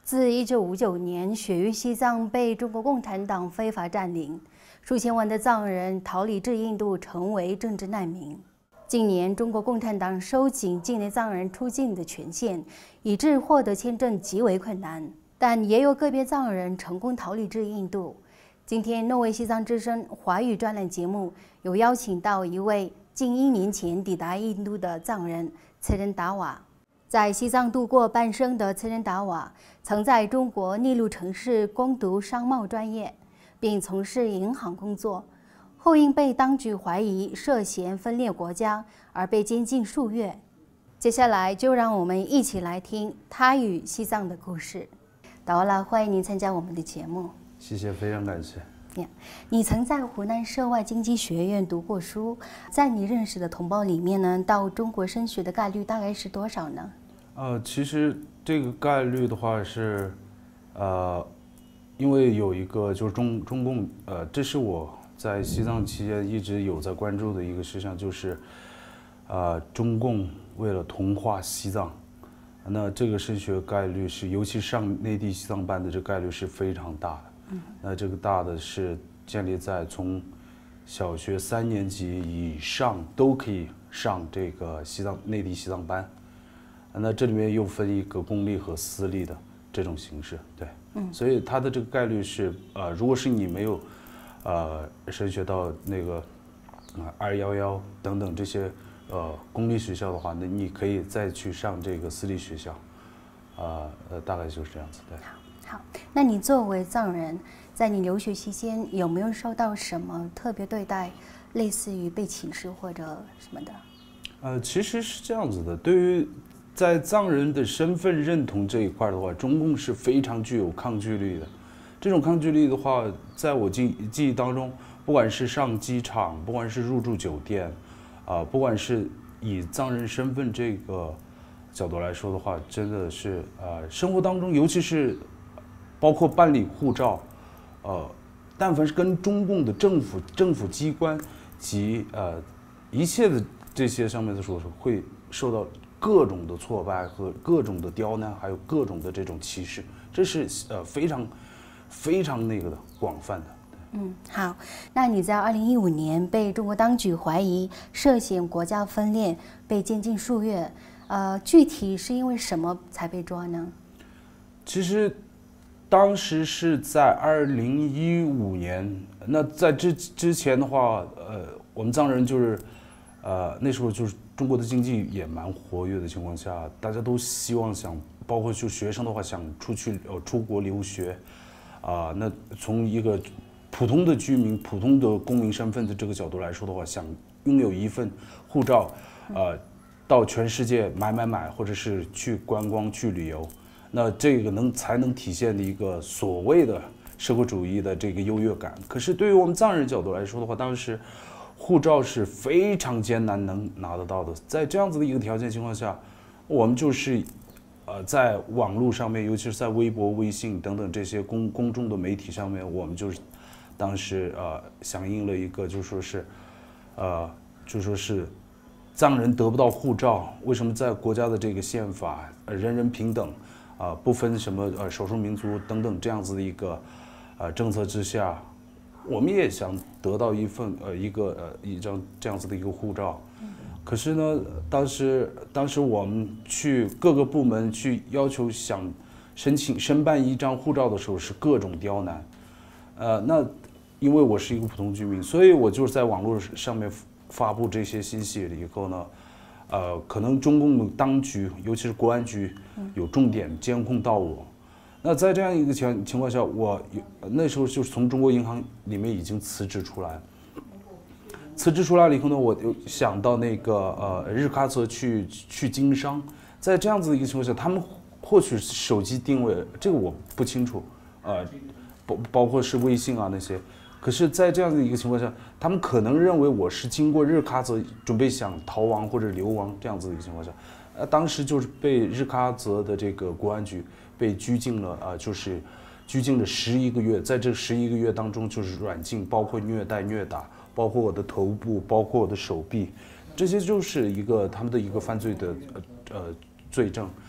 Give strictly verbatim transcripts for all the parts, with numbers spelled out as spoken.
自一九五九年雪域西藏被中国共产党非法占领，数千万的藏人逃离至印度，成为政治难民。近年，中国共产党收紧境内藏人出境的权限，以致获得签证极为困难。但也有个别藏人成功逃离至印度。今天，诺维西藏之声华语专栏节目有邀请到一位近一年前抵达印度的藏人次仁达瓦。在西藏度过半生的次仁达瓦，曾在中国内陆城市攻读商贸专业，并从事银行工作。后因被当局怀疑涉嫌分裂国家而被监禁数月。接下来就让我们一起来听他与西藏的故事。达瓦拉，欢迎您参加我们的节目。 谢谢，非常感谢。 你曾在湖南涉外经济学院读过书，在你认识的同胞里面呢，到中国升学的概率大概是多少呢？ 呃，其实这个概率的话是，呃，因为有一个就是中中共，呃，这是我在西藏期间一直有在关注的一个事项，就是，呃，中共为了同化西藏，那这个升学概率是，尤其上内地西藏班的这个概率是非常大的。嗯，那这个大的是建立在从小学三年级以上都可以上这个西藏内地西藏班，那这里面又分一个公立和私立的这种形式，对，嗯，所以它的这个概率是，呃，如果是你没有，呃，升学到那个啊二幺幺等等这些呃公立学校的话，那你可以再去上这个私立学校，啊呃，大概就是这样子，对。 好，那你作为藏人，在你留学期间有没有受到什么特别对待，类似于被歧视或者什么的？ 呃，其实是这样子的，对于在藏人的身份认同这一块的话，中共是非常具有抗拒力的。这种抗拒力的话，在我记记忆当中，不管是上机场，不管是入住酒店，啊、呃，不管是以藏人身份这个角度来说的话，真的是呃，生活当中，尤其是包括办理护照，呃，但凡是跟中共的政府政府机关及呃一切的这些上面的说，会受到各种的挫败和各种的刁难，还有各种的这种歧视，这是呃非常非常那个的广泛的。 嗯，好，那你在二零一五年被中国当局怀疑涉嫌国家分裂，被监禁数月，呃，具体是因为什么才被抓呢？ 其实当时是在二零一五年，那在之之前的话，呃，我们藏人就是，呃，那时候就是中国的经济也蛮活跃的情况下，大家都希望想，包括就学生的话想出去呃出国留学，啊、呃，那从一个普通的居民、普通的公民身份的这个角度来说的话，想拥有一份护照，呃，到全世界买买买，或者是去观光、去旅游。那这个能才能体现的一个所谓的社会主义的这个优越感。可是对于我们藏人角度来说的话，当时护照是非常艰难能拿得到的。在这样子的一个条件情况下，我们就是呃在网络上面，尤其是在微博、微信等等这些公公众的媒体上面，我们就是当时呃响应了一个就说是呃就说是藏人得不到护照，为什么在国家的这个宪法呃人人平等？啊、呃，不分什么呃少数民族等等这样子的一个呃政策之下，我们也想得到一份呃一个呃一张这样子的一个护照。可是呢，当时当时我们去各个部门去要求想申请申办一张护照的时候，是各种刁难。呃，那因为我是一个普通居民，所以我就是在网络上面发布这些信息了以后呢。呃，可能中共的当局，尤其是国安局，有重点监控到我。那在这样一个情情况下，我那时候就是从中国银行里面已经辞职出来。辞职出来了以后呢，我就想到那个呃日喀则去去经商。在这样子的一个情况下，他们获取手机定位，这个我不清楚，呃，包包括是微信啊那些。可是，在这样的一个情况下，他们可能认为我是经过日喀则，准备想逃亡或者流亡这样子的一个情况下，呃，当时就是被日喀则的这个国安局被拘禁了啊、呃，就是拘禁了十一个月，在这十一个月当中，就是软禁，包括虐待、虐打，包括我的头部，包括我的手臂，这些就是一个他们的一个犯罪的呃呃罪证。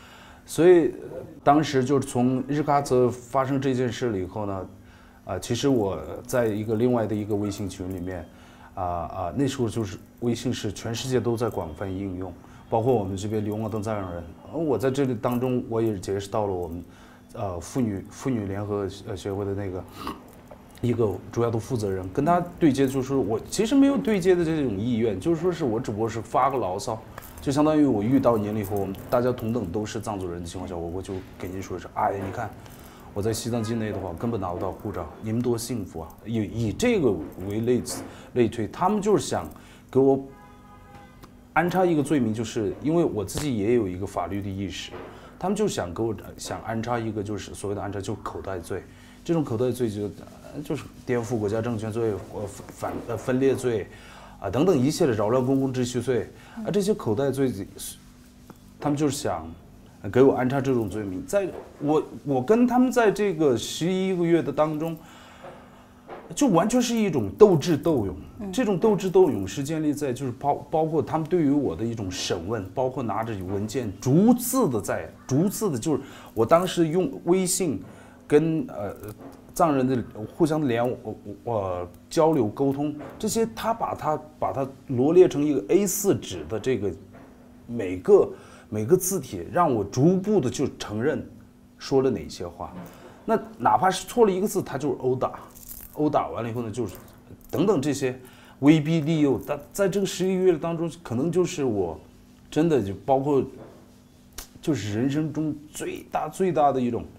所以当时就是从日喀则发生这件事了以后呢，啊、呃，其实我在一个另外的一个微信群里面，啊、呃、啊、呃，那时候就是微信是全世界都在广泛应用，包括我们这边流亡的藏人，我在这里当中我也结识到了我们，呃，妇女妇女联合呃协会的那个一个主要的负责人，跟他对接，就是我其实没有对接的这种意愿，就是说是我只不过是发个牢骚。就相当于我遇到您了以后，我们大家同等都是藏族人的情况下，我我就给您说是，哎，你看我在西藏境内的话，根本拿不到护照，你们多幸福啊！以以这个为类类推，他们就是想给我安插一个罪名，就是因为我自己也有一个法律的意识，他们就想给我想安插一个，就是所谓的安插，就是口袋罪。这种口袋罪就就是颠覆国家政权罪、呃反呃分裂罪。啊，等等一切的扰乱公共秩序罪，啊，这些口袋罪，他们就是想给我安插这种罪名。在我我跟他们在这个十一个月的当中，就完全是一种斗智斗勇。这种斗智斗勇是建立在就是包包括他们对于我的一种审问，包括拿着文件逐字的在逐字的，就是我当时用微信跟呃。藏人的互相的联我我交流沟通，这些他把它把它罗列成一个 A 四 纸的这个每个每个字体，让我逐步的就承认说了哪些话，那哪怕是错了一个字，他就是殴打，殴打完了以后呢，就是等等这些威逼利诱，但在这个十一个月当中，可能就是我真的就包括就是人生中最大最大的一种。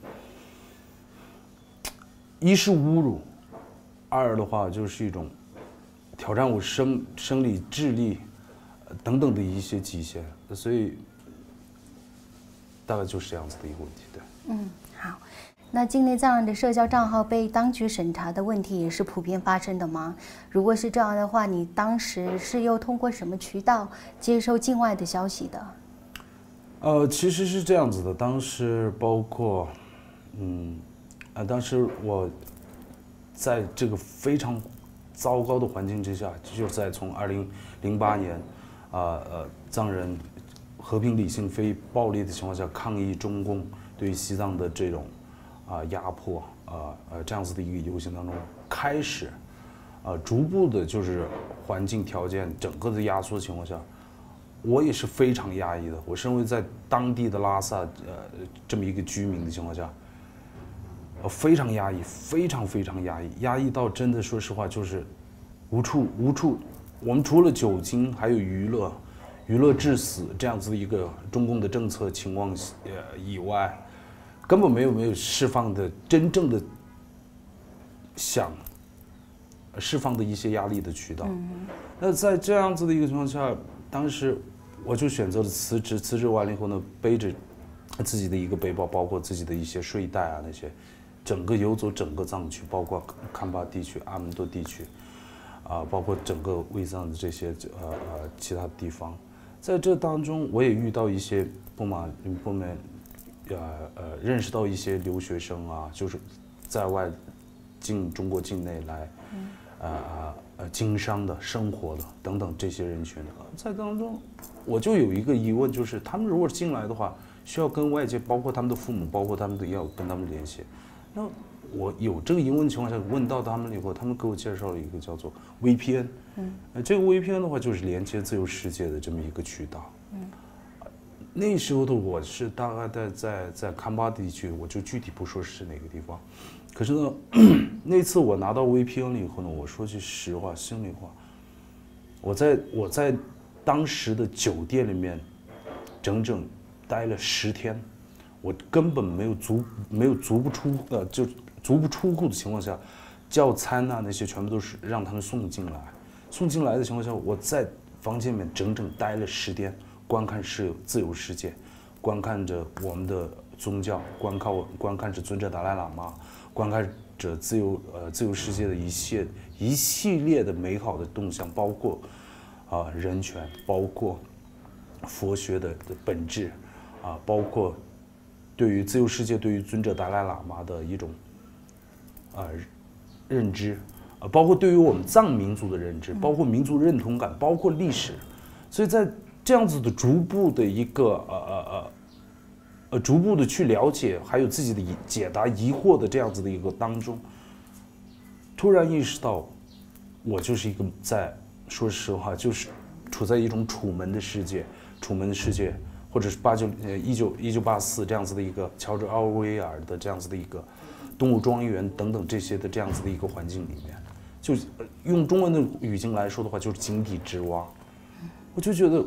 一是侮辱，二的话就是一种挑战我生生理、智力等等的一些极限，所以大概就是这样子的一个问题。对， 嗯，好。那境内藏人的社交账号被当局审查的问题也是普遍发生的吗？如果是这样的话，你当时是又通过什么渠道接收境外的消息的？ 呃，其实是这样子的，当时包括，嗯。啊，当时我在这个非常糟糕的环境之下，就是在从二零零八年，啊呃藏人和平理性非暴力的情况下抗议中共对西藏的这种啊压迫啊呃这样子的一个游行当中开始，啊逐步的就是环境条件整个的压缩的情况下，我也是非常压抑的。我身为在当地的拉萨呃这么一个居民的情况下。呃，非常压抑，非常非常压抑，压抑到真的，说实话，就是无处无处。我们除了酒精，还有娱乐，娱乐致死这样子的一个中共的政策情况呃以外，根本没有没有释放的真正的想释放的一些压力的渠道。嗯、那在这样子的一个情况下，当时我就选择了辞职，辞职完了以后呢，背着自己的一个背包，包括自己的一些睡袋啊那些。整个游走整个藏区，包括堪巴地区、阿门多地区，啊、呃，包括整个卫藏的这些呃呃其他地方，在这当中，我也遇到一些不满不满，呃呃，认识到一些留学生啊，就是在外进中国境内来，呃呃呃经商的、生活的等等这些人群，在当中，我就有一个疑问，就是他们如果进来的话，需要跟外界，包括他们的父母，包括他们的要跟他们联系。那我有这个疑问的情况下，问到他们以后，他们给我介绍了一个叫做 V P N， 嗯，呃，这个 V P N 的话就是连接自由世界的这么一个渠道，嗯，那时候的我是大概在在在堪巴地区，我就具体不说是哪个地方，可是呢，那次我拿到 V P N 了以后呢，我说句实话，心里话，我在我在当时的酒店里面整整待了十天。我根本没有足没有足不出呃就足不出户的情况下，叫餐啊那些全部都是让他们送进来，送进来的情况下，我在房间里面整整待了十天，观看是自由世界，观看着我们的宗教，观看我观看着尊者达赖喇嘛，观看着自由呃自由世界的一系一系列的美好的动向，包括啊、呃、人权，包括佛学的的本质啊、呃，包括。对于自由世界，对于尊者达赖喇嘛的一种，呃，认知，呃，包括对于我们藏民族的认知，包括民族认同感，包括历史，所以在这样子的逐步的一个呃呃呃呃，逐步的去了解，还有自己的解答疑惑的这样子的一个当中，突然意识到，我就是一个在说实话，就是处在一种楚门的世界，楚门的世界，或者是八九呃一九一九八四这样子的一个乔治奥威尔的这样子的一个动物庄园等等这些的这样子的一个环境里面，就用中文的语境来说的话，就是井底之蛙。我就觉得，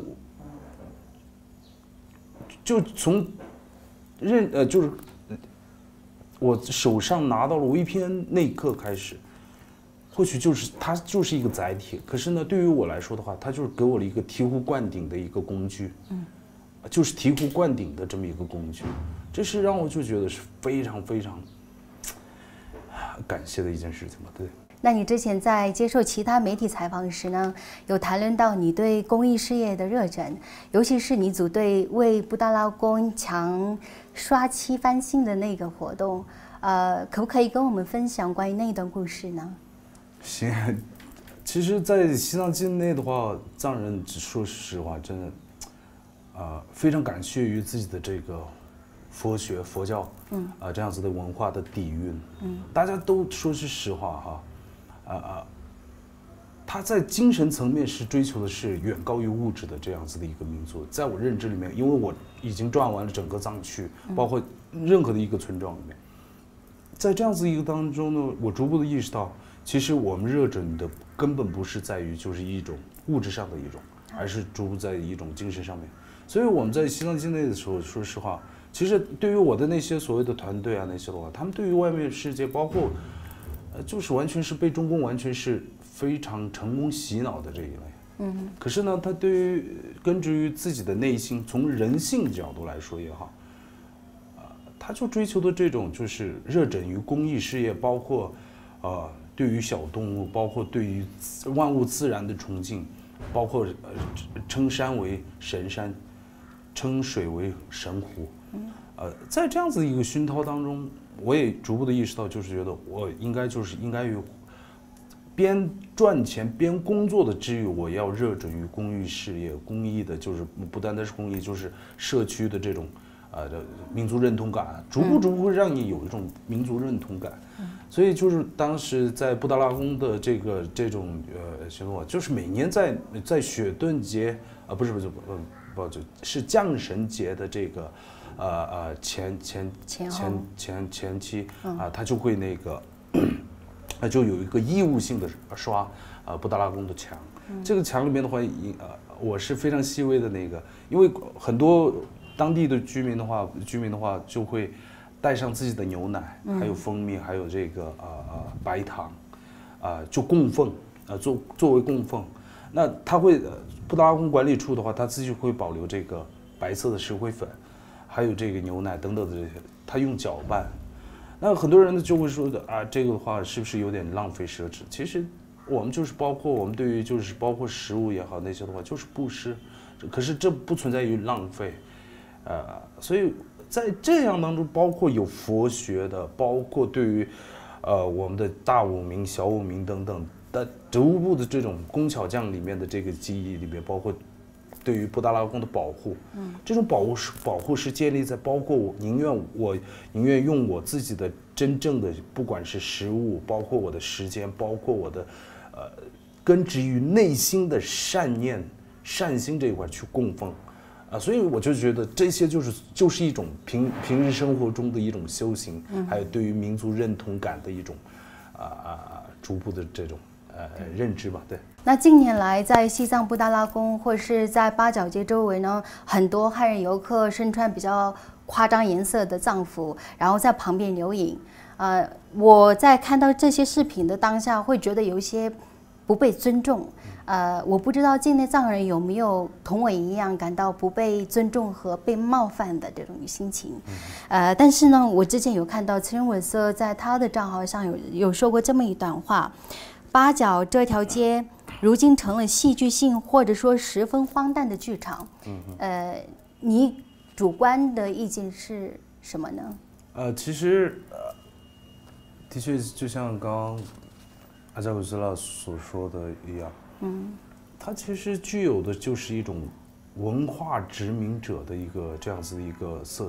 就从认呃就是我手上拿到了微片那一刻开始。或许就是它就是一个载体，可是呢，对于我来说的话，它就是给我了一个醍醐灌顶的一个工具，嗯，就是醍醐灌顶的这么一个工具，这是让我就觉得是非常非常感谢的一件事情吧。对。 那你之前在接受其他媒体采访时呢，有谈论到你对公益事业的热忱，尤其是你组队为布达拉宫墙刷漆翻新的那个活动，呃，可不可以跟我们分享关于那一段故事呢？ 行，其实，在西藏境内的话，藏人说实话，真的，呃，非常感谢于自己的这个佛学、佛教，嗯，啊、呃，这样子的文化的底蕴，嗯，大家都说是实话哈，啊、呃、啊，他在精神层面是追求的是远高于物质的这样子的一个民族，在我认知里面，因为我已经转完了整个藏区，包括任何的一个村庄里面，在这样子一个当中呢，我逐步的意识到。其实我们热忱的根本不是在于就是一种物质上的一种，而是逐步在一种精神上面。所以我们在西藏境内的时候，说实话，其实对于我的那些所谓的团队啊那些的话，他们对于外面世界，包括呃，就是完全是被中共完全是非常成功洗脑的这一类。嗯。可是呢，他对于根植于自己的内心，从人性角度来说也好，啊、呃，他就追求的这种就是热忱于公益事业，包括呃。对于小动物，包括对于万物自然的崇敬，包括呃称山为神山，称水为神湖，呃，在这样子一个熏陶当中，我也逐步的意识到，就是觉得我应该就是应该于边赚钱边工作的之余，我要热衷于公益事业，公益的就是不单单是公益，就是社区的这种。呃，民族认同感，逐步逐步会让你有一种民族认同感，嗯、所以就是当时在布达拉宫的这个这种呃行动，就是每年在在雪顿节啊、呃，不是不是不不是降神节的这个呃呃前前前前前前期啊、呃，他就会那个，那就有一个义务性的刷呃布达拉宫的墙，嗯、这个墙里面的话，呃，我是非常细微的那个，因为很多。当地的居民的话，居民的话就会带上自己的牛奶，嗯、还有蜂蜜，还有这个呃呃白糖，啊、呃、就供奉，啊、呃、作作为供奉。那他会呃布达拉宫管理处的话，他自己会保留这个白色的石灰粉，还有这个牛奶等等的这些，他用搅拌。那很多人呢就会说的啊，这个的话是不是有点浪费奢侈？其实我们就是包括我们对于就是包括食物也好那些的话，就是布施，可是这不存在于浪费。呃，所以在这样当中，包括有佛学的，包括对于，呃，我们的大五明、小五明等等的逐步的这种工巧匠里面的这个记忆里面，包括对于布达拉宫的保护，嗯，这种保护是保护是建立在包括我宁愿我宁愿用我自己的真正的，不管是食物，包括我的时间，包括我的，呃，根植于内心的善念、善心这一块去供奉。啊，所以我就觉得这些就是就是一种平平日生活中的一种修行，嗯、还有对于民族认同感的一种，啊啊逐步的这种呃认知吧。对。 那近年来，在西藏布达拉宫或是在八角街周围呢，很多汉人游客身穿比较夸张颜色的藏服，然后在旁边留影。呃，我在看到这些视频的当下，会觉得有一些不被尊重。呃，我不知道境内藏人有没有同我一样感到不被尊重和被冒犯的这种心情。呃，但是呢，我之前有看到慈仁稳色在他的账号上有有说过这么一段话：八角这条街如今成了戏剧性或者说十分荒诞的剧场。呃，你主观的意见是什么呢？ 呃，其实呃，的确就像刚刚阿扎古斯拉所说的一样。嗯，它其实具有的就是一种文化殖民者的一个这样子的一个色彩。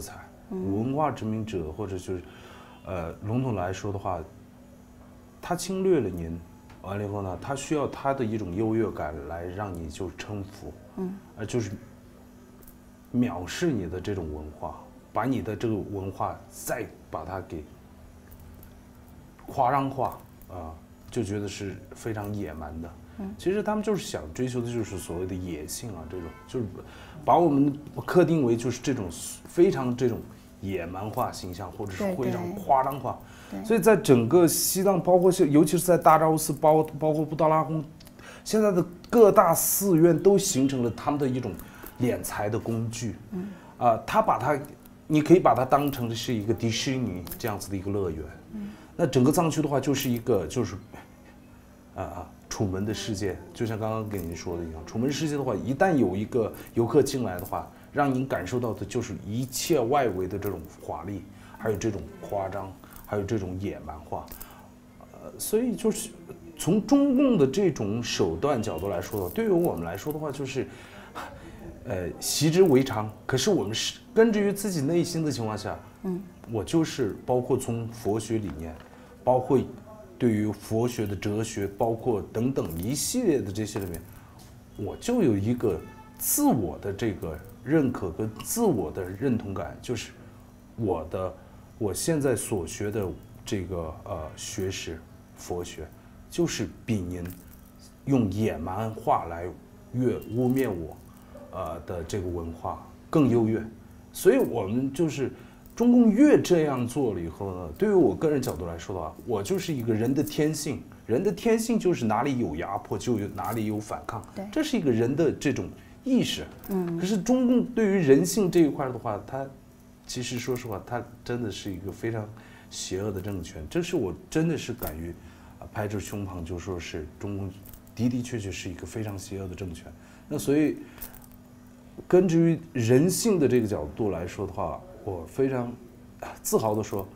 文化殖民者，或者就是，呃，笼统来说的话，他侵略了您，完了以后呢，他需要他的一种优越感来让你就臣服，嗯，呃，就是藐视你的这种文化，把你的这个文化再把它给夸张化啊、呃，就觉得是非常野蛮的。嗯，其实他们就是想追求的就是所谓的野性啊，这种就是把我们刻定为就是这种非常这种野蛮化形象，或者是非常夸张化。所以在整个西藏，包括尤其是在大昭寺，包包括布达拉宫，现在的各大寺院都形成了他们的一种敛财的工具。嗯，啊、呃，他把它，你可以把它当成是一个迪士尼这样子的一个乐园。嗯，那整个藏区的话，就是一个就是，啊、呃。楚门的世界，就像刚刚跟您说的一样，楚门世界的话，一旦有一个游客进来的话，让您感受到的就是一切外围的这种华丽，还有这种夸张，还有这种野蛮化。呃，所以就是从中共的这种手段角度来说，对于我们来说的话，就是，呃，习之为常。可是我们是根植于自己内心的情况下，嗯，我就是包括从佛学理念，包括。对于佛学的哲学，包括等等一系列的这些里面，我就有一个自我的这个认可跟自我的认同感，就是我的我现在所学的这个呃学识佛学，就是比您用野蛮化来越污蔑我呃的这个文化更优越，所以我们就是。中共越这样做了以后呢，对于我个人角度来说的话，我就是一个人的天性，人的天性就是哪里有压迫就有哪里有反抗， 对， 这是一个人的这种意识。嗯，可是中共对于人性这一块的话，它其实说实话，它真的是一个非常邪恶的政权。这是我真的是敢于啊拍着胸膛就说是中共的的确确是一个非常邪恶的政权。那所以根植于人性的这个角度来说的话。我非常自豪地说，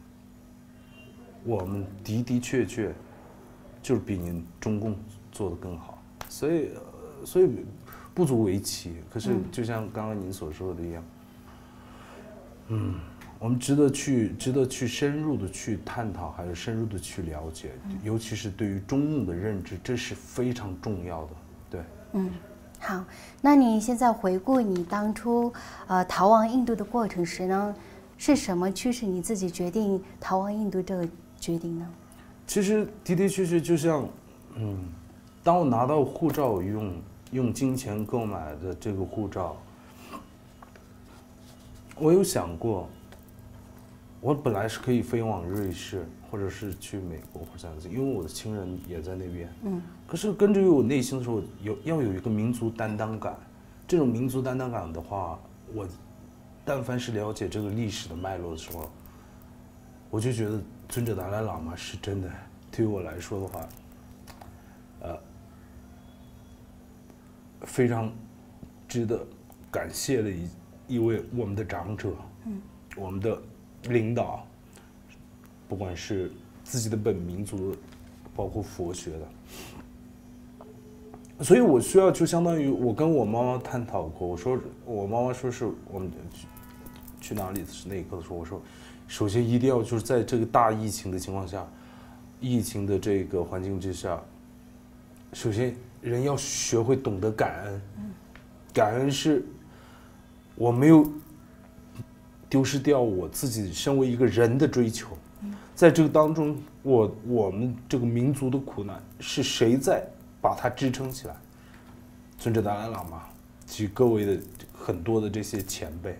我们的的确确就是比您中共做得更好，所以，所以不足为奇。可是，就像刚刚您所说的一样，嗯，我们值得去，值得去深入的去探讨，还有深入的去了解，尤其是对于中共的认知，这是非常重要的。对， 嗯。好，那你现在回顾你当初呃逃亡印度的过程时呢，是什么驱使你自己决定逃亡印度这个决定呢？ 其实的的确确就像，嗯，当我拿到护照用用金钱购买的这个护照，我有想过，我本来是可以飞往瑞士，或者是去美国或者这样子，因为我的亲人也在那边。嗯。可是根据我内心的时候，有要有一个民族担当感。这种民族担当感的话，我但凡是了解这个历史的脉络的时候，我就觉得尊者达赖喇嘛是真的，对于我来说的话，呃，非常值得感谢的一一位我们的长者，嗯，我们的领导，不管是自己的本民族，包括佛学的。所以我需要就相当于我跟我妈妈探讨过，我说我妈妈说是我们去去哪里是那一刻的时候，我说首先一定要就是在这个大疫情的情况下，疫情的这个环境之下，首先人要学会懂得感恩，感恩是我没有丢失掉我自己身为一个人的追求，在这个当中，我我们这个民族的苦难是谁在把它支撑起来？尊者达赖喇嘛及各位的很多的这些前辈，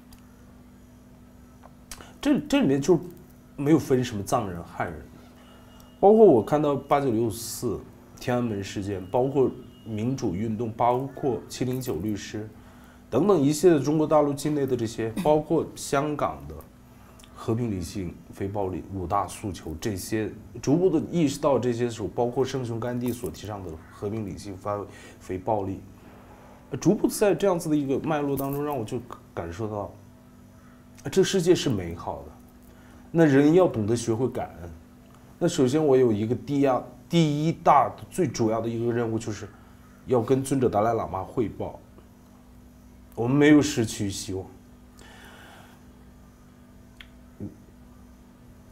这这里面就没有分什么藏人汉人，包括我看到八九六四天安门事件，包括民主运动，包括七零九律师等等一系列中国大陆境内的这些，包括香港的和平理性非暴力五大诉求，这些逐步的意识到这些时候，包括圣雄甘地所提倡的和平理性非非暴力，逐步在这样子的一个脉络当中，让我就感受到这世界是美好的。那人要懂得学会感恩。那首先我有一个第一第一大最主要的一个任务，就是要跟尊者达赖喇嘛汇报，我们没有失去希望。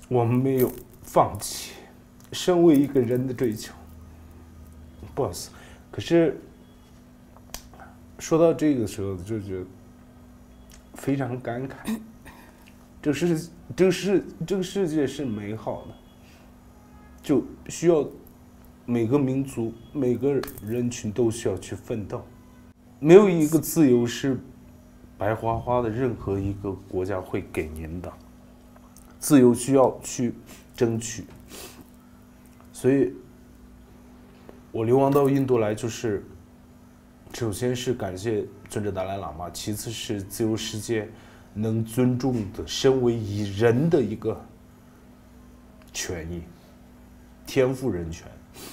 我们没有放弃身为一个人的追求。不好意思，可是说到这个时候，就觉得非常感慨。这个世，这个世，这个世界是美好的，就需要每个民族、每个人群都需要去奋斗。没有一个自由是白花花的，任何一个国家会给您的。自由需要去争取，所以我流亡到印度来，就是首先是感谢尊者达赖喇嘛，其次是自由世界能尊重的身为一人的一个权益，天赋人权。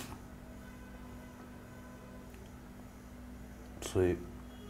所以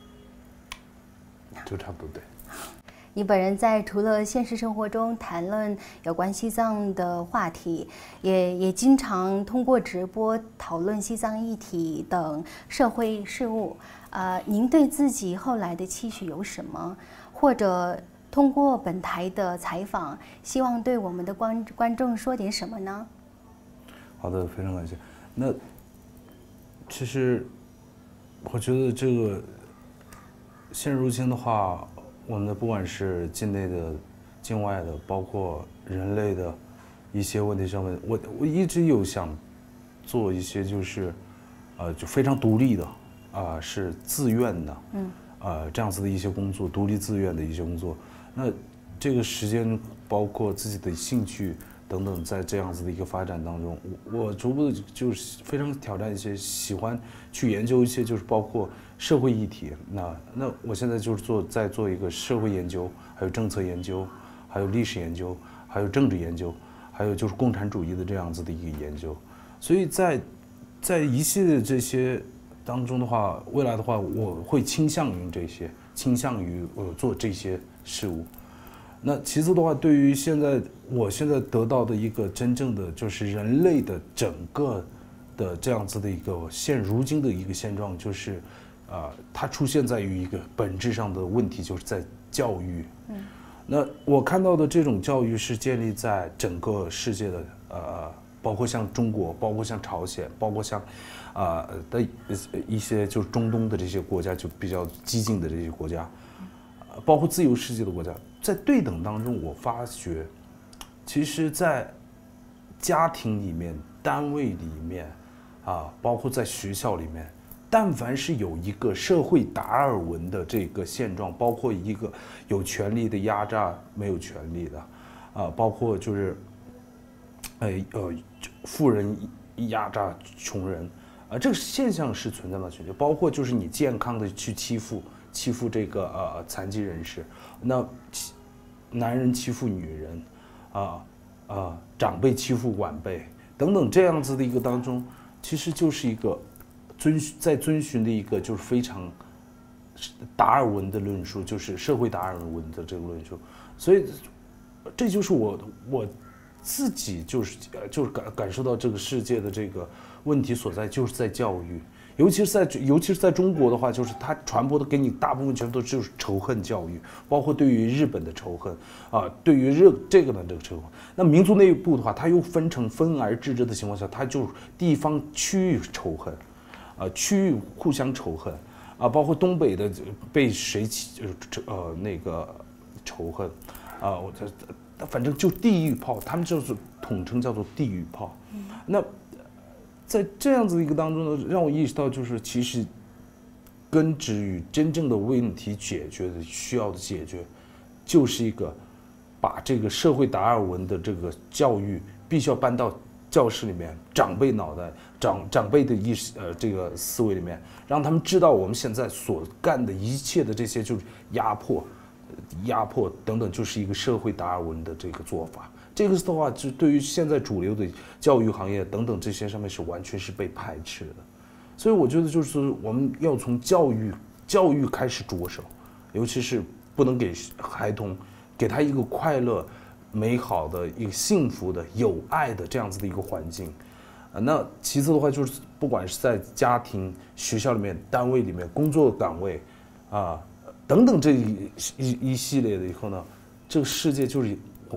就差不多对。 你本人在除了现实生活中谈论有关西藏的话题，也也经常通过直播讨论西藏议题等社会事务。呃，您对自己后来的期许有什么？或者通过本台的采访，希望对我们的观观众说点什么呢？ 好的，非常感谢。那其实我觉得这个现如今的话，我们的不管是境内的、境外的，包括人类的一些问题上面，我我一直有想做一些就是，呃，就非常独立的，啊、呃，是自愿的，嗯，呃，这样子的一些工作，独立自愿的一些工作。那这个时间，包括自己的兴趣等等，在这样子的一个发展当中，我我逐步的就是非常挑战一些，喜欢去研究一些，就是包括社会议题。那那我现在就是做在做一个社会研究，还有政策研究，还有历史研究，还有政治研究，还有就是共产主义的这样子的一个研究。所以在在一系列这些当中的话，未来的话，我会倾向于这些，倾向于呃做这些事物。那其次的话，对于现在我现在得到的一个真正的就是人类的整个的这样子的一个现如今的一个现状，就是，呃，它出现在于一个本质上的问题，就是在教育。嗯。那我看到的这种教育是建立在整个世界的呃，包括像中国，包括像朝鲜，包括像，啊、呃、的一些就是中东的这些国家，就比较激进的这些国家，包括自由世界的国家。在对等当中，我发觉，其实，在家庭里面、单位里面，啊，包括在学校里面，但凡是有一个社会达尔文的这个现状，包括一个有权利的压榨没有权利的，啊，包括就是，哎呃，富人压榨穷人，啊，这个现象是存在的全球，包括就是你健康的去欺负。欺负这个呃残疾人士，那男人欺负女人，啊、呃、啊、呃、长辈欺负晚辈等等这样子的一个当中，其实就是一个遵在遵循的一个就是非常达尔文的论述，就是社会达尔文的这个论述，所以这就是我我自己就是就是感感受到这个世界的这个问题所在，就是在教育。尤其是在尤其是在中国的话，就是它传播的给你大部分全都就是仇恨教育，包括对于日本的仇恨啊，对于日这个的这个仇恨。那民族内部的话，它又分成分而治之的情况下，它就是地方区域仇恨，啊，区域互相仇恨啊，包括东北的被谁起呃那个仇恨啊，我这反正就地狱炮，他们就是统称叫做地狱炮。那在这样子一个当中呢，让我意识到，就是其实根植于真正的问题解决的需要的解决，就是一个把这个社会达尔文的这个教育必须要搬到教室里面，长辈脑袋、长长辈的意识呃这个思维里面，让他们知道我们现在所干的一切的这些就是压迫、压迫等等，就是一个社会达尔文的这个做法。这个的话，就对于现在主流的教育行业等等这些上面是完全是被排斥的，所以我觉得就是我们要从教育教育开始着手，尤其是不能给孩童给他一个快乐、美好的一个幸福的、有爱的这样子的一个环境。啊，那其次的话就是不管是在家庭、学校里面、单位里面、工作岗位啊等等这一一一系列的以后呢，这个世界就是。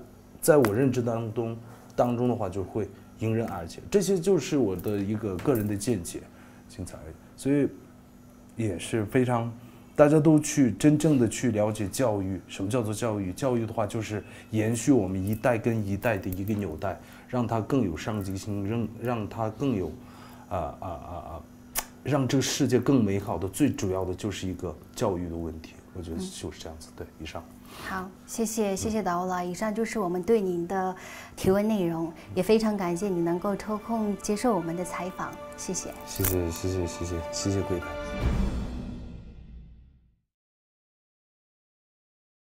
在我认知当中当中的话，就会迎刃而解。这些就是我的一个个人的见解，仅此而已。所以也是非常，大家都去真正的去了解教育。什么叫做教育？教育的话，就是延续我们一代跟一代的一个纽带，让它更有上进心，让让它更有，啊啊啊啊，让这个世界更美好的。最主要的就是一个教育的问题。我觉得就是这样子。对，以上。 好，谢谢谢谢导了。以上就是我们对您的提问内容，也非常感谢你能够抽空接受我们的采访，谢谢。 谢谢谢谢谢谢谢谢贵台。